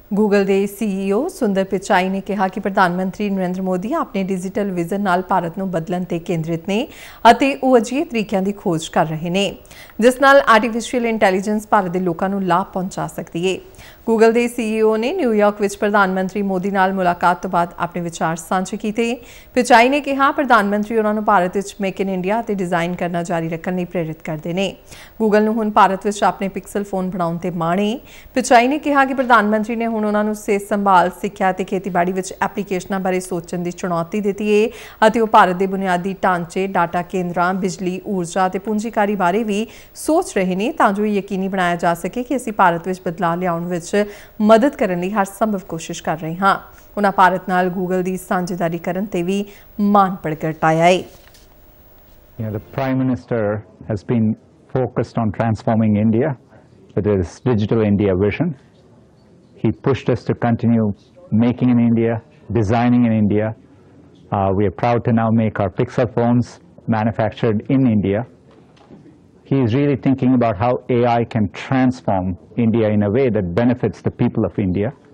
Google ਦੇ CEO ਸੁੰਦਰ ਪਿਚਾਈ ਨੇ ਕਿਹਾ ਕਿ ਪ੍ਰਧਾਨ ਮੰਤਰੀ ਨਰਿੰਦਰ ਮੋਦੀ ਆਪਣੇ ਡਿਜੀਟਲ ਵਿਜ਼ਨ ਨਾਲ ਭਾਰਤ ਨੂੰ ਬਦਲਣ ਤੇ ਕੇਂਦਰਿਤ ਨੇ ਅਤੇ ਉਹ ਅਜਿਹੇ ਤਰੀਕਿਆਂ ਦੀ ਖੋਜ ਕਰ ਰਹੇ ਨੇ ਜਿਸ ਨਾਲ ਆਰਟੀਫੀਸ਼ੀਅਲ ਇੰਟੈਲੀਜੈਂਸ ਭਾਰਤ ਦੇ ਲੋਕਾਂ ਨੂੰ ਲਾਭ ਪਹੁੰਚਾ ਸਕਦੀ ਹੈ। ਗੂਗਲ ਦੇ CEO ਨੇ ਨਿਊਯਾਰਕ ਵਿੱਚ ਪ੍ਰਧਾਨ ਮੰਤਰੀ ਮੋਦੀ ਨਾਲ ਮੁਲਾਕਾਤ ਤੋਂ ਬਾਅਦ ਆਪਣੇ ਵਿਚਾਰ ਸਾਂਝੇ ਕੀਤੇ। ਪਿਚਾਈ ਨੇ ਕਿਹਾ ਪ੍ਰਧਾਨ ਮੰਤਰੀ ਉਹਨਾਂ ਨੂੰ ਭਾਰਤ ਵਿੱਚ ਮੇਕ ਇਨ ਇੰਡੀਆ ਅਤੇ ਡਿਜ਼ਾਈਨ ਕਰਨਾ ਜਾਰੀ ਰੱਖਣ ਲਈ ਪ੍ਰੇਰਿਤ ਕਰਦੇ ਨੇ। ਗੂਗਲ ਨੂੰ ਹੁਣ ਭਾਰਤ ਵਿੱਚ ਆਪਣੇ ਪਿਕਸਲ ਫੋਨ ਬਣਾਉਣ ਤੇ ਮਾਣ ਹੈ। ਪਿਚਾਈ ਨੇ ਕਿਹਾ ਕਿ ਪ੍ਰਧਾਨ ਮੰਤਰੀ ਨੇ ਹੁਣ ਉਹਨਾਂ ਨੂੰ ਸਿਹਤ ਸੰਭਾਲ, ਸਿੱਖਿਆ ਤੇ ਖੇਤੀਬਾੜੀ ਵਿੱਚ ਐਪਲੀਕੇਸ਼ਨਾਂ ਬਾਰੇ ਸੋਚਣ ਦੀ ਚੁਣੌਤੀ ਦਿੱਤੀ ਹੈ ਅਤੇ ਉਹ ਭਾਰਤ ਦੇ ਬੁਨਿਆਦੀ ਢਾਂਚੇ, ਡਾਟਾ ਕੇਂਦਰਾਂ, ਬਿਜਲੀ, ਊਰਜਾ ਤੇ ਪੂੰਜੀਕਾਰੀ ਬਾਰੇ ਵੀ ਸੋਚ ਰਹੇ ਨੇ ਤਾਂ ਜੋ ਯਕੀਨੀ ਬਣਾਇਆ ਜਾ ਸਕੇ ਕਿ ਅਸੀਂ ਭਾਰਤ ਵਿੱਚ ਬਦਲਾਅ ਲਿਆਉਣ ਵਿੱਚ ਮਦਦ ਕਰਨ ਲਈ ਹਰ ਸੰਭਵ ਕੋਸ਼ਿਸ਼ ਕਰ ਰਹੇ ਹਾਂ। ਉਹਨਾਂ ਭਾਰਤ ਨਾਲ ਗੂਗਲ ਦੀ ਸਾਂਝੇਦਾਰੀ ਕਰਨ ਤੇ ਵੀ ਮਾਣ ਪ੍ਰਗਟਾਇਆ ਹੈ। The Prime Minister has been focused on transforming India with his Digital India vision. He pushed us to continue making in India, designing in India. We are proud to now make our Pixel phones manufactured in India. He is really thinking about how AI can transform India in a way that benefits the people of India.